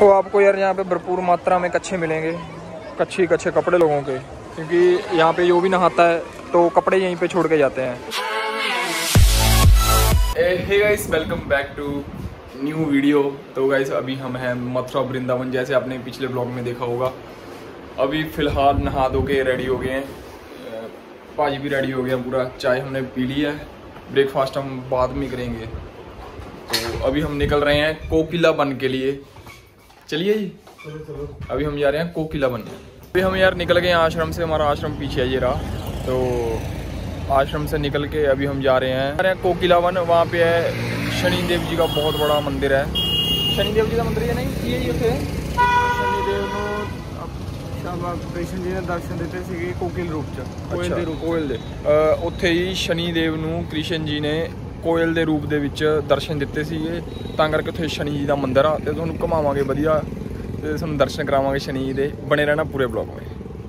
तो आपको यार यहाँ पे भरपूर मात्रा में कच्छे मिलेंगे, कच्छे कपड़े लोगों के, क्योंकि यहाँ पे जो भी नहाता है तो कपड़े यहीं पे छोड़ के जाते हैं। Hey guys, welcome back to new video. तो गाइस अभी हम हैं मथुरा वृंदावन, जैसे आपने पिछले ब्लॉग में देखा होगा। अभी फ़िलहाल नहा धो के रेडी हो गए हैं, पाजी भी रेडी हो गया पूरा, चाय हमने पी ली है, ब्रेकफास्ट हम बाद में करेंगे। तो अभी हम निकल रहे हैं कोकिला वन के लिए। चलिए जी, चलो। अभी हम जा रहे हैं कोकिला वन। अभी हम यार निकल गए आश्रम से, हमारा आश्रम पीछे है ये रहा। तो आश्रम से निकल के अभी हम जा रहे हैं कोकिला वन। वहाँ पे है शनिदेव जी का बहुत बड़ा मंदिर है। शनिदेव जी का मंदिर है नहीं ये उसे शनिदेव कृष्ण जी ने दर्शन दिते थे कोकिल रूप च, कोयल दे रूप, कोयल दे उत्थे ही शनिदेव नूं कृष्ण जी ने कोयल दे रूप दे विच दर्शन दिते सीगे, तां करके उत्थे शनि जी दा मंदिर आ। ते तुहानूं घुमावांगे वधिया ते तुहानूं दर्शन करावांगे शनि जी दे। बने रहना पूरे ब्लॉग में।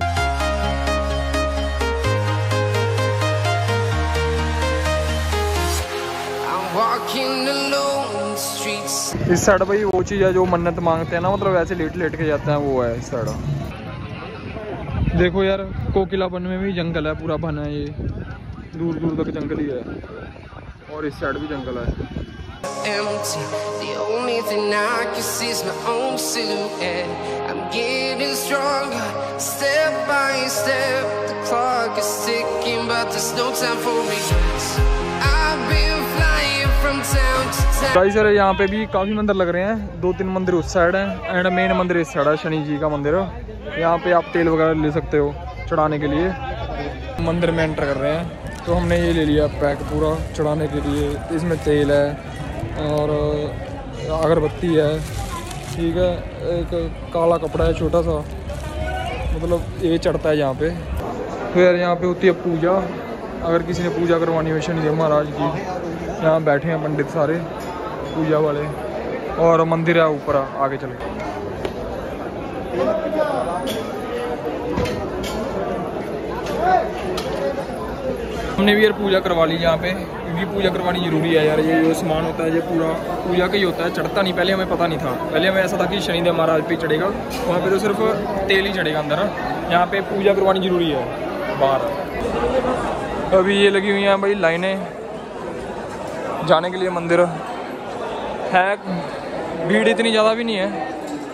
इस साइड भाई वो चीज़ है जो मन्नत मांगते हैं ना, मतलब ऐसे लेट लेट के जाते हैं, वो है इस साइड। देखो यार कोकिला वन में भी जंगल है, पूरा बना है, ये दूर दूर तक जंगल ही है, और इस साइड भी जंगल है। गाइस यार यहाँ पे भी काफ़ी मंदिर लग रहे हैं, 2-3 मंदिर उस साइड हैं एंड मेन मंदिर इस साइड है, शनि जी का मंदिर। यहाँ पे आप तेल वगैरह ले सकते हो चढ़ाने के लिए। मंदिर में एंटर कर रहे हैं तो हमने ये ले लिया पैक पूरा चढ़ाने के लिए। इसमें तेल है और अगरबत्ती है, ठीक है, एक काला कपड़ा है छोटा सा, मतलब ये चढ़ता है यहाँ पे। फिर यहाँ पे होती है पूजा, अगर किसी ने पूजा करवानी हो शनिदेव महाराज की। यहाँ बैठे हैं पंडित सारे पूजा वाले, और मंदिर है ऊपर आगे चल के। हमने भी यार पूजा करवा ली यहाँ पे, क्योंकि पूजा करवानी जरूरी है यार। ये जो सामान होता है ये पूरा पूजा का ही होता है, चढ़ता नहीं। पहले हमें पता नहीं था, पहले हमें ऐसा था कि शनिदेव महाराज पे चढ़ेगा, वहाँ पे तो सिर्फ तेल ही चढ़ेगा अंदर। यहाँ पे पूजा करवानी जरूरी है बाहर। अभी ये लगी हुई हैं भाई लाइनें जाने के लिए मंदिर है, भीड़ इतनी ज़्यादा भी नहीं है।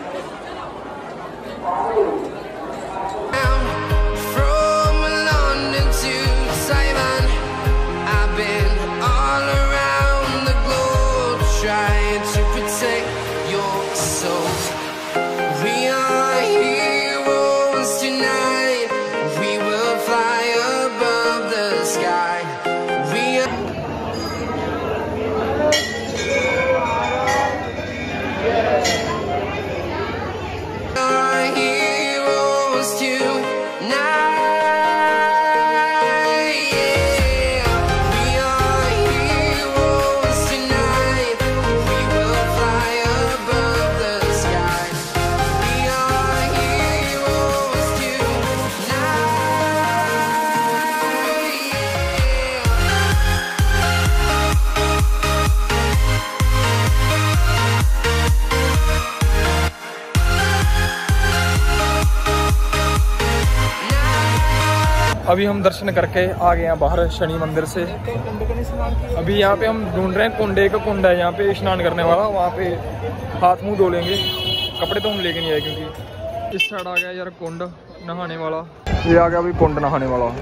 अभी हम दर्शन करके आ गए हैं बाहर शनि मंदिर से। अभी यहाँ पे हम ढूंढ रहे हैं कुंडे का, कुंड है यहाँ पे स्नान करने वाला, वहाँ पे हाथ मुंह धो लेंगे। कपड़े तो हम लेके नहीं आए, क्योंकि इस साइड आ गया यार कुंड नहाने वाला। ये आ गया अभी कुंड नहाने वाला।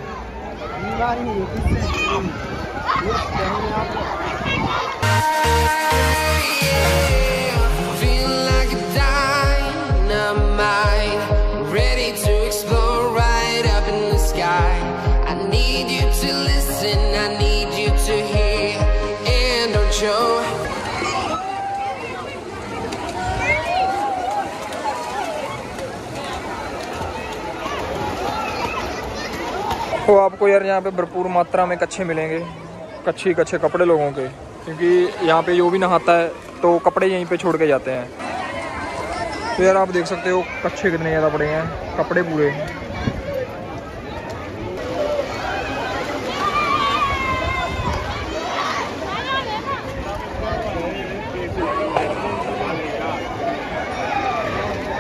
तो आपको यार यहाँ पे भरपूर मात्रा में कच्छे मिलेंगे, कच्छे कपड़े लोगों के, क्योंकि यहाँ पे जो भी नहाता है तो कपड़े यहीं पे छोड़ के जाते हैं। तो यार आप देख सकते हो कच्छे कितने ज़्यादा पड़े हैं, कपड़े पूरे।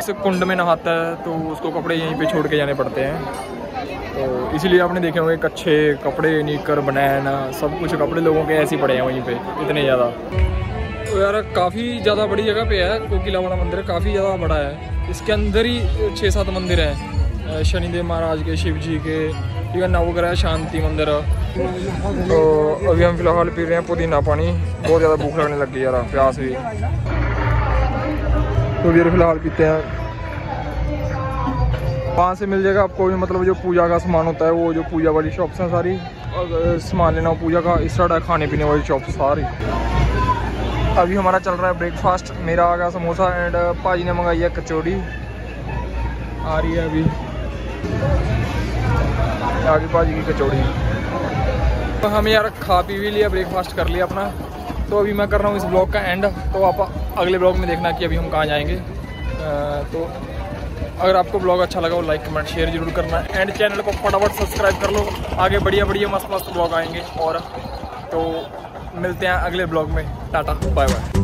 शख्स कुंड में नहाता है तो उसको कपड़े यहीं पे छोड़ के जाने पड़ते हैं। तो इसीलिए आपने देखे होंगे कच्छे कपड़े, नीकर, बनैन, सब कुछ कपड़े लोगों के ऐसे ही पड़े हैं वहीं पे, इतने ज़्यादा। तो यार काफ़ी ज़्यादा बड़ी जगह पे है कोकिला वाला मंदिर, काफ़ी ज़्यादा बड़ा है। इसके अंदर ही 6-7 मंदिर हैं, शनिदेव महाराज के, शिव जी के, ठीक है, नवग्रह शांति मंदिर। तो अभी हम फिलहाल पी रहे हैं पुदीना पानी, बहुत ज़्यादा भूख लगने लग गई यार, प्यास भी। तो यार फिलहाल पीते हैं। वहाँ से मिल जाएगा आपको भी, मतलब जो पूजा का सामान होता है, वो जो पूजा वाली शॉप्स हैं सारी, और सामान लेना हो पूजा का, इस तरह खाने पीने वाली शॉप सारी। अभी हमारा चल रहा है ब्रेकफास्ट। मेरा आ गया समोसा एंड पाजी ने मंगाई है कचौड़ी, आ रही है अभी आगे पाजी की कचौड़ी। तो हम यार खा पी भी लिया, ब्रेकफास्ट कर लिया अपना। तो अभी मैं कर रहा हूँ इस ब्लॉग का एंड। तो आप अगले ब्लॉग में देखना कि अभी हम कहाँ जाएंगे। तो अगर आपको ब्लॉग अच्छा लगा वो लाइक कमेंट शेयर जरूर करना एंड चैनल को फटाफट सब्सक्राइब कर लो, आगे बढ़िया बढ़िया मस्त मस्त ब्लॉग आएंगे। और तो मिलते हैं अगले ब्लॉग में, टाटा बाय बाय।